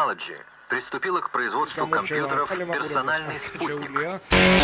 Technology приступила к производству компьютеров «Персональный спутник».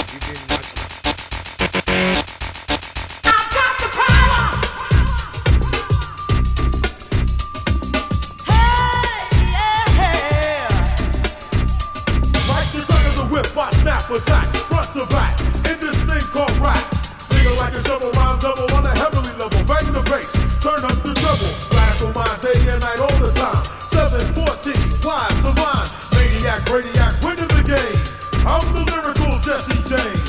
Attack, front to back, in this thing called rap. Feel like a double rhyme double on a heavenly level. Bang the bass, turn up the treble. Radical mind day and night all the time. 714, flies the line. Maniac, radiac, winning the game. I'm the lyrical Jesse James.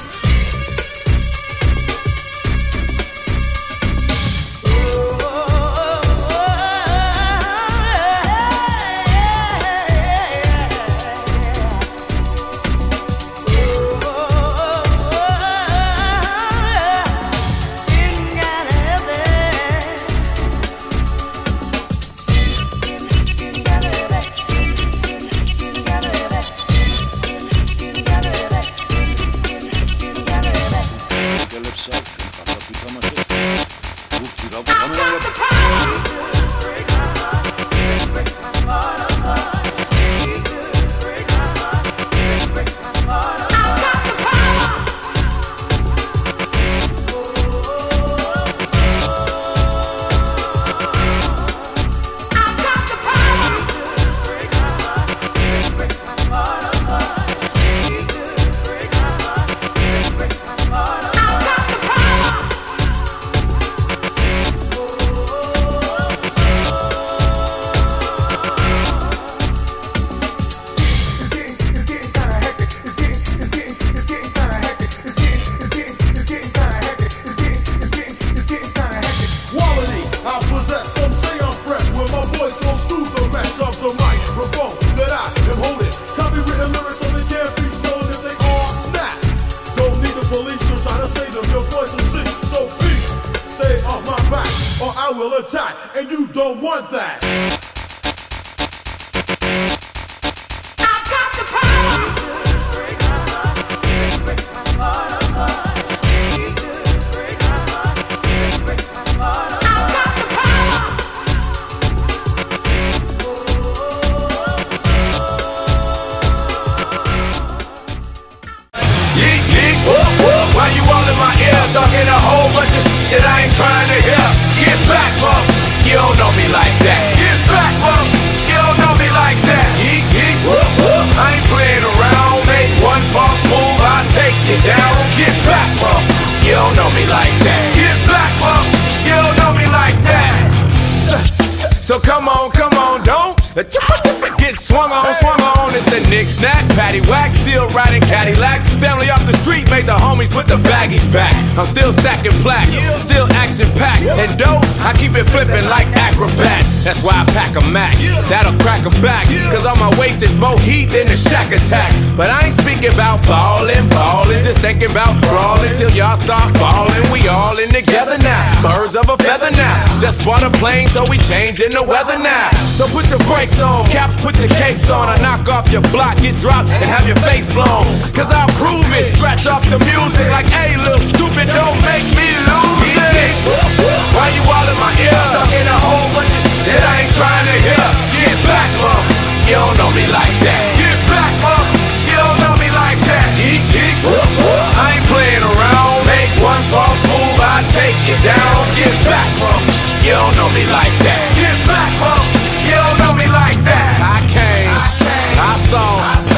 Attack, and you don't want that. I've got the power. Yeet, yeet, whoop, whoop. Why you all in my ear talking a whole bunch of shit that I ain't trying to hear? Get back, bro. You don't know me like that. Get back, bro. You don't know me like that. Yeet, yeet, whoop, whoop. I ain't playing around. Make one false move, I'll take you down. Get back, bro. You don't know me like that. Get back, bro. You don't know me like that. So come on, don't get swung on. It's the knick-knack, patty-whack, still riding Cadillac. Family off the street made the homies put the baggies back. I'm still stacking plaques, still action-packed. And dope, I keep it flipping like acrobats. That's why I pack a Mac, that'll crack 'em back. Cause on my waist is more heat than the Shack Attack. But I ain't speaking about ballin', just thinking about brawling till y'all start falling. We all in together now, birds of a feather now. Just bought a plane, so we changing the weather now. So put your brakes on, caps, put your capes on. I knock off your block, get dropped, and have your face blown. Cause I'll prove it, scratch off the music like, hey, little stupid, don't make me lose it. Why you all in my ear, talking a whole bunch of shit that I ain't trying to hear? Get back, bro, you don't know me like that. Get back, bro, you don't know me like that. Eek, eek, I ain't playing around. Make one false move, I'll take you down. Get back, bro, you don't know me like that. Get back, bro, you don't know me like that. I came, I saw.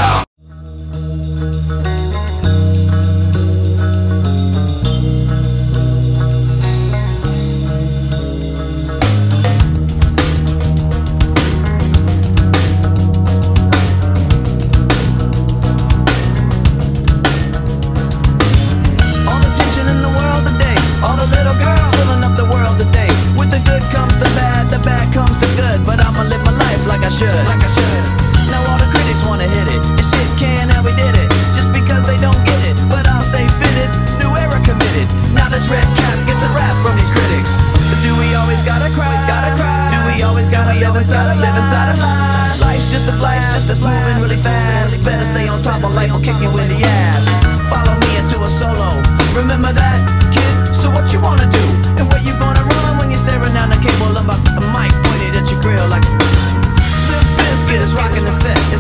All the tension in the world today, all the little girls filling up the world today. With the good comes the bad comes the good. But I'ma live my life like I should. Now all the critics wanna hit it, and shit can, and we did it. Just because they don't get it, but I'll stay fitted. New era committed. Now this red cap gets a rap from these critics. But do we always gotta cry? Do we always gotta live inside a lie? Life's just a flash, just that's moving really fast. Better stay on top, or life will kick you in the ass. Follow me into a solo. Remember that, kid? So what you wanna do? And where you gonna run when you're staring down the cable of a mic pointed at your grill like Lil Bizkit is rocking the set.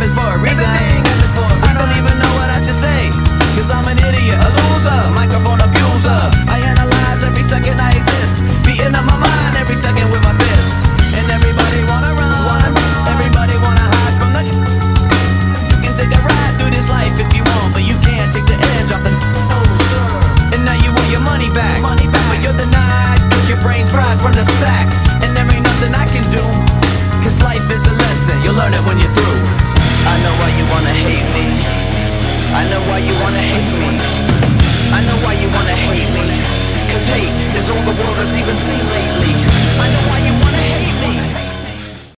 is for a